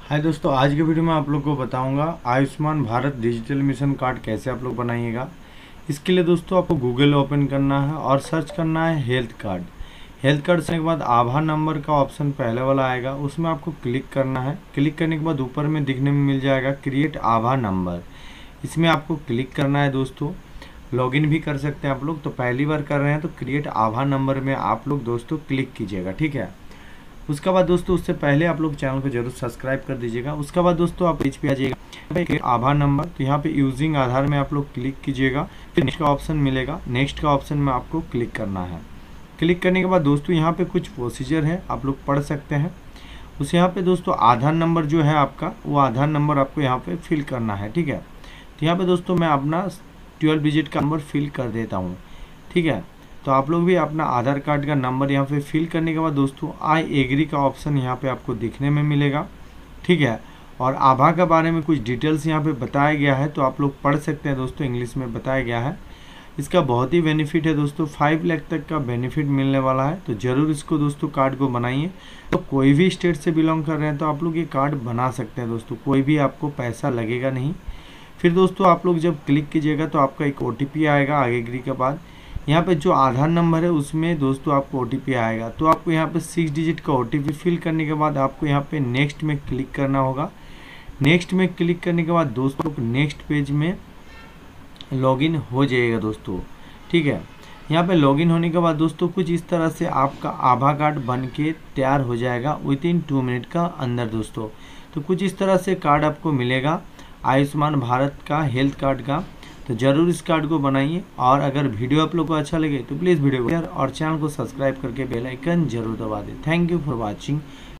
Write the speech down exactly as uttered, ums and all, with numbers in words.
हाय दोस्तों, आज के वीडियो में आप लोग को बताऊंगा Ayushman Bharat digital mission card कैसे आप लोग बनाइएगा। इसके लिए दोस्तों आपको गूगल ओपन करना है और सर्च करना है हेल्थ कार्ड। हेल्थ कार्ड से के बाद आधार नंबर का ऑप्शन पहले वाला आएगा, उसमें आपको क्लिक करना है। क्लिक करने के बाद ऊपर में दिखने में मिल जाएगा क्रिएट आधार नंबर, इसमें आपको क्लिक करना है। दोस्तों लॉगिन भी कर सकते हैं आप लोग, तो पहली बार कर रहे हैं तो क्रिएट आधार नंबर में आप लोग दोस्तों क्लिक कीजिएगा, ठीक है। उसके बाद दोस्तों उससे पहले आप लोग चैनल को जरूर सब्सक्राइब कर दीजिएगा। उसके बाद दोस्तों आप पेज पे आ जाइएगा, आधार नंबर, तो यहाँ पे यूजिंग आधार में आप लोग क्लिक कीजिएगा। फिर नेक्स्ट का ऑप्शन मिलेगा, नेक्स्ट का ऑप्शन में आपको क्लिक करना है। क्लिक करने के बाद दोस्तों यहाँ पे कुछ प्रोसीजर है, आप लोग पढ़ सकते हैं। उस यहाँ पे दोस्तों आधार नंबर जो है आपका, वो आधार नंबर आपको यहाँ पे फिल करना है, ठीक है। तो यहाँ पे दोस्तों मैं अपना ट्वेल्व डिजिट का नंबर फिल कर देता हूँ, ठीक है। तो आप लोग भी अपना आधार कार्ड का नंबर यहाँ पे फिल करने के बाद दोस्तों आई एग्री का ऑप्शन यहाँ पे आपको दिखने में मिलेगा, ठीक है। और आभा के बारे में कुछ डिटेल्स यहाँ पे बताया गया है, तो आप लोग पढ़ सकते हैं दोस्तों, इंग्लिश में बताया गया है। इसका बहुत ही बेनिफिट है दोस्तों, फाइव लाख तक का बेनिफिट मिलने वाला है। तो ज़रूर इसको दोस्तों कार्ड को बनाइए। तो कोई भी स्टेट से बिलोंग कर रहे हैं तो आप लोग ये कार्ड बना सकते हैं दोस्तों, कोई भी आपको पैसा लगेगा नहीं। फिर दोस्तों आप लोग जब क्लिक कीजिएगा तो आपका एक ओ टी पी आएगा आई एग्री के बाद। यहाँ पे जो आधार नंबर है उसमें दोस्तों आपको ओ टी पी आएगा, तो आपको यहाँ पे सिक्स डिजिट का ओ टी पी फिल करने के बाद आपको यहाँ पे नेक्स्ट में क्लिक करना होगा। नेक्स्ट में क्लिक करने के बाद दोस्तों नेक्स्ट पेज में लॉगिन हो जाएगा दोस्तों, ठीक है। यहाँ पे लॉगिन होने के बाद दोस्तों कुछ इस तरह से आपका आधार कार्ड बन के तैयार हो जाएगा विद इन टू मिनट का अंदर दोस्तों। तो कुछ इस तरह से कार्ड आपको मिलेगा आयुष्मान भारत का हेल्थ कार्ड का। तो ज़रूर इस कार्ड को बनाइए, और अगर वीडियो आप लोग को अच्छा लगे तो प्लीज़ वीडियो को शेयर और चैनल को सब्सक्राइब करके बेल आइकन जरूर दबा दें। Thank you for watching.